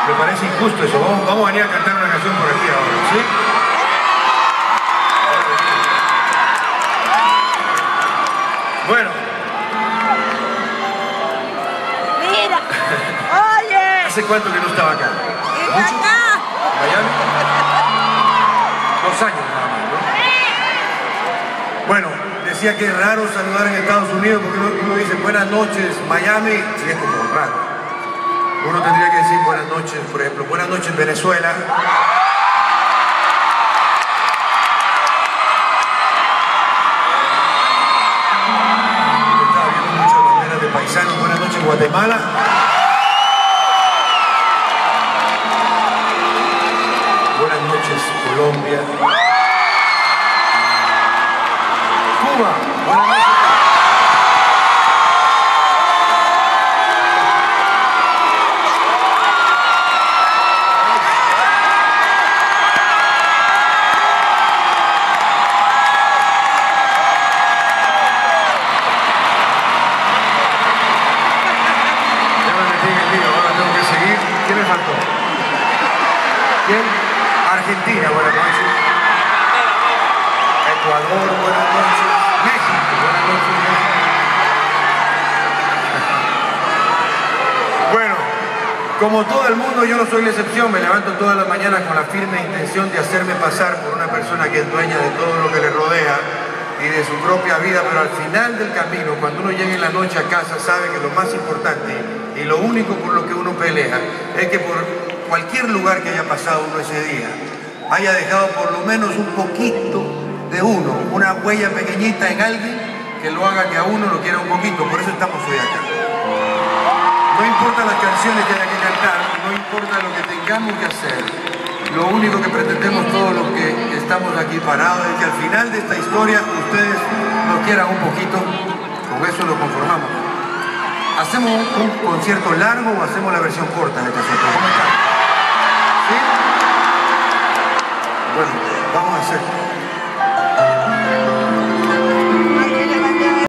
Me parece injusto eso. Vamos a venir a cantar una canción por aquí ahora, ¿sí? Bueno. Mira, oye. ¿Hace cuánto que no estaba acá? ¿Mucho? Acá. ¿Miami? 2 años nada más, ¿no? Bueno, decía que es raro saludar en Estados Unidos porque uno dice buenas noches Miami y es como raro. Uno tendría que decir buenas noches, por ejemplo, buenas noches Venezuela. Estaba viendo muchas banderas de paisanos. Buenas noches Guatemala. Buenas noches Colombia. Cuba. Buenas noches. ¿Quién me faltó? ¿Quién? Argentina, buenas noches. Ecuador, buenas noches. México, buenas noches. Bueno, como todo el mundo, yo no soy la excepción. Me levanto todas las mañanas con la firme intención de hacerme pasar por una persona que es dueña de todo lo que le rodea y de su propia vida, pero al final del camino, cuando uno llega en la noche a casa, sabe que lo más importante y lo único por lo que uno pelea es que por cualquier lugar que haya pasado uno ese día, haya dejado por lo menos un poquito de uno, una huella pequeñita en alguien que lo haga que a uno lo quiera un poquito. Por eso estamos hoy acá. No importa las canciones que haya que cantar, no importa lo que tengamos que hacer, lo único que pretendemos todos los que estamos aquí parados es que al final de esta historia ustedes nos quieran un poquito, con eso lo conformamos. ¿Hacemos un concierto largo o hacemos la versión corta de esta canción? ¿Cómo está? ¿Sí? Bueno, vamos a hacer.